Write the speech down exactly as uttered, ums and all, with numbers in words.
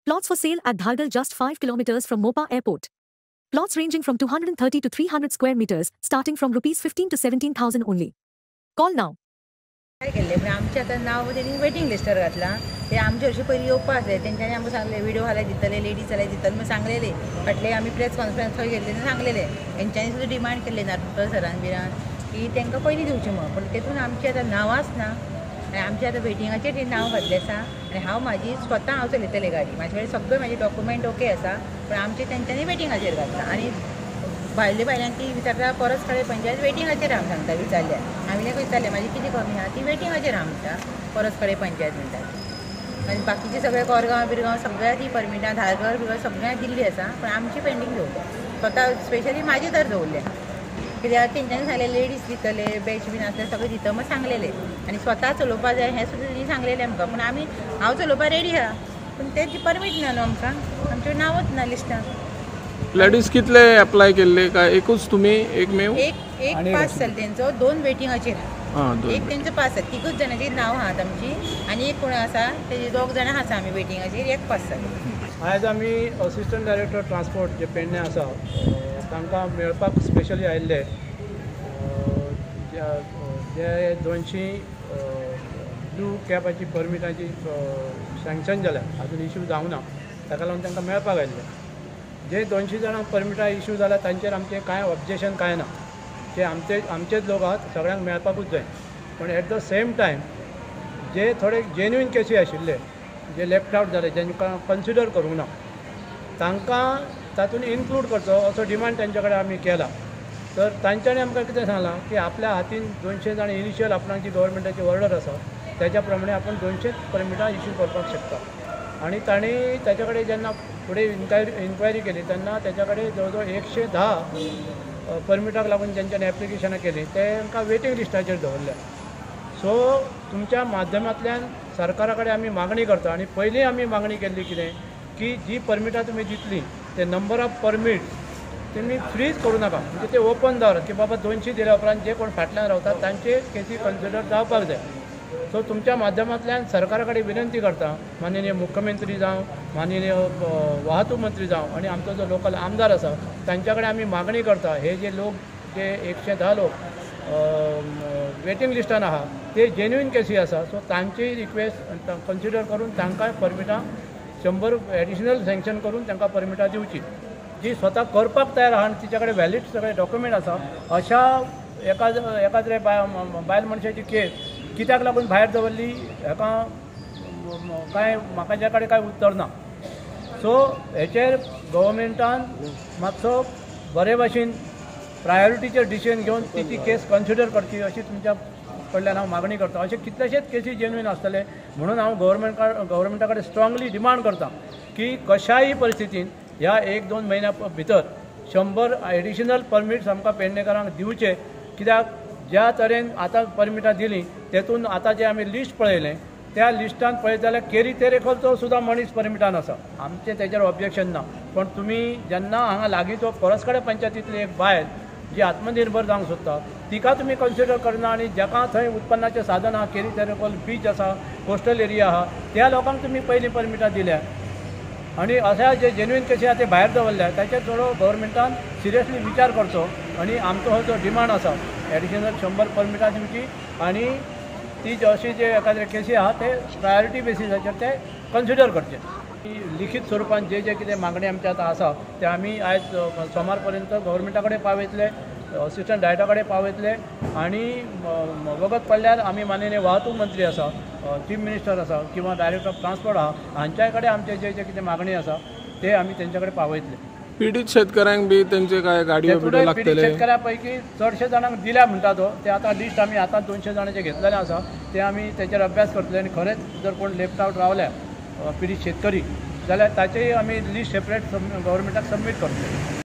Plots for sale at Dhargal, just five kilometers from Mopa Airport. Plots ranging from two hundred thirty to three hundred square meters, starting from rupees fifteen to seventeen thousand only. Call now. काय केले पण आमचे आता नाव त्यांनी waiting Leicester घातला ते आमचे हरशीं पयलीं येवपा आसले तेंच्यांनी आमकां सांगलें व्हिडिओ घालाय दितले लेडीज जाल्यार दितले म्हूण सांगलेले फाटले आमी प्रेस कॉन्फरन्स थंय गेल्ले सांगलेले तेंच्यांनी सुद्दां डिमांड केल्ले नाटकर सरान बिरान की तांकां पयलीं दिवचें म्हणून पूण तेतून आमचें आतां नांवांच ना आनी आमचें आतां वेटिंगाचेर तें नांव घातलें आसा आनी हांव म्हाजी स्वता हांव चलयतलें गाडी म्हाजे कडेन सगळे म्हाजे डॉक्युमेंट ओके आसा पूण आमचें तेंच्यांनी वेटिंगाचेर घातला आनी भायल्या भायल्यान ती विचारता परस कडेन पंचायत वेटिंगाचेर हांव सांगता विचारल्या हांवें ताका विचारलें म्हाजी कितें कमी आहा ती वेटिंगाचेर हांव म्हणटा परस कडेन पंचायत म्हणटा आनी बाकीचे सगळे कोरगांव बिरगांव सगळ्या ती परमिटां धारगळ बिरगळ सगळ्यांक दिल्ली आसा पण आमची पेंडींग दवरल्या स्वता स्पेशली म्हाजी तर दवरल्या कित्याक तेंच्यांनी सांगलें लेडीज दितले बॅच बीन आसले सगळे दिता म्हण सांगलेले आनी स्वता चलोवपा जाय हें सुद्दां तेणी सांगलेलें आमकां पूण आमी हांव चलोवपा रेडी आहा पूण तेची परमीट ना न्हू आमकां आमचें नांवच ना लिस्टान लेडीज कितले अप्लाय केल्ले काय एकूच तुमी एकमेव एक एक पास जाले तेंचो दोन वेटिंगाचेर एक तेंचो पास जाता तिगूच जाणांची नांव आहात आमची आनी एक कोण आसा तेजे दोग जाणां आसा आमी वेटिंगाचेर एक पास जाले आयज आमी असिस्टंट डायरेक्टर ट्रान्सपोर्ट जे पेडणे आसा तांकां मेळपाक स्पेशली आयिल्ले जे दोनशी ब्लू कॅबाची परमिटाची सँक्शन जाल्या अजून इश्यू जावं ना ताका लागून तांकां मेळपाक आयिल्ले जे दोनशे जाणांक परमिटा इश्यू जाला तांचेर आमचें कांय ऑब्जेक्शन कांय ना ते आमचे आमचेच लोक आहात सगळ्यांक मेळपाकूच जाय पण एट द सेम टायम जे थोडे जेन्युइन केसी आशिल्ले जे लेफ्ट आवट जाले जेंकां कन्सिडर करूंक ना तांकां तातूंत इन्क्लूड करचो असो डिमांड तेंचे कडेन आमी केला तर तांच्यांनी आमकां कितें सांगलां की आपल्या हातीन दोनशे जाण इनिशियल आपणाक जी गव्हर्मेंटाची ऑर्डर आसा तेज्या प्रमाणे आपण दोनशेच परमिटां इश्यू करपाक शकता आणि तांणी त्याच्या कडेन जेन्ना फुडें इन्क्वायरी इन्क्वायरी केली तेन्ना त्याच्या कडेन जवळ जवळ एकशे धा परमिटाक लागून जेंच्यांनी एप्लिकेशनां केली तांकां वेटिंग लिस्टाचेर दवरल्या सो तुमच्या माध्यमांतल्यान सरकारा कडेन आमी मागणी करता आनी पयलीं आमी मागणी केल्ली कितें की जी परमिटां तुमी दितली ते नंबर ऑफ परमीट तुमी फ्रीज करूं नाका म्हणजे ते ओपन दवरात की बाबा दोनशे दिल्या उपरांत जे कोण फाटल्यान रावतात तांचे केसी कन्सिडर जावपाक जाय सो तुमच्या माध्यमांतल्यान सरकारा कडेन विनंती करता माननीय मुख्यमंत्री जावं माननीय वाहतूक मंत्री जावं आनी आमचो जो लोकल आमदार आसा तांच्या कडेन आमी मागणी करता हे जे लोक जे एकशे धा लोक वेटिंग लिस्टान आहा ते जेन्युइन केसी आसा सो तांची रिक्वेस्ट कन्सिडर करून तांकां परमिटां शंबर एडिशनल सँक्शन करून तांकां परमिटां दिवची जी स्वता करपाक तयार आहा आनी तिच्या कडेन वॅलीड सगळे डॉक्युमेंट आसा अशा एका एकाद्रे बायल मनशाची केस कित्याक लागून भायर दवरली हेका कांय म्हाका ज्या कडेन कांय उत्तर ना सो हेचेर गव्हर्मेंटान मातसो बरे भाशेन प्रायोरिटीचेर डिसिजन घेवन ती ती केस कन्सिडर करची अशी तुमच्या कडल्यान हांव मागणी करता अशे कितलेशेच केसी जेन्युइन आसतले म्हणून हांव गव्हर्मेंट गव्हर्मेंटा कडेन स्ट्रॉंगली डिमांड करता की कशाय परिस्थितीन ह्या एक दोन म्हयन्या भितर शंबर एडिशनल परमिट्स आमकां पेडणेकारांक दिवचे कित्याक ज्या तरेन आतां परमिटां दिलीं तेतून आतां जे आमी लिस्ट पळयलें त्या लिस्टान पळयत जाल्यार केरी तेरेखोलचो सुद्दां मनीस परमिटान आसा आमचें तेजेर ऑब्जेक्शन ना पण तुमी जेन्ना हांगा लागींचो परस कडेन पंचायतींतली एक बायल जी आत्मनिर्भर जावंक सोदता तिका तुमी कन्सिडर करना आनी जाका थंय उत्पन्नाचें साधन आहा केरी तेरेखोल बीच आसा कोस्टल एरिया आहा त्या लोकांक तुमी पयलीं परमिटां दिल्या आनी अशा जे जेन्युइन केसी आहा ते भायर दवरल्या ताचेर थोडो गव्हर्मेंटान सिरियसली विचार करचो आनी आमचो हो जो डिमांड आसा एडिशनल शंबर परमिटां दिवची आनी ती अशी जे एखाद्रे केसी आहा ते प्रायोरिटी बेसिसाचेर ते कन्सिडर करचे लिखीत स्वरुपान जे जे कितें मागणी आमचे आतां आसा ते आमी आयज सोमार पर्यंत गव्हर्मेंटा कडेन पावयतले असिस्टंट डायरेक्टरा कडेन पावयतले आनी वगत पडल्यार आमी माननीय वाहतूक मंत्री आसा चीफ मिनिस्टर आसा किंवा डायरेक्टर ऑफ ट्रान्सपोर्ट आहा हांच्या कडेन आमचे जे जे कितें मागणी आसा ते आमी तेंच्या कडेन पावयतले पीडित शेतकऱ्यांक बी तेंचे काय गाडयो बिड्यो लागतले पीडित शेतकऱ्यां पैकी चडशे जाणांक दिल्या म्हणटा तो ते आतां लिस्ट आमी आतां दोनशे जाणांचे घेतलेले आसा ते आमी तेचेर अभ्यास करतले आनी खरेंच जर कोण लेफ्ट आवट रावल्या पीडित शेतकरी जाल्यार ताचेय आमी लिस्ट सेपरेट गव्हर्मेंटाक सबमीट करतले.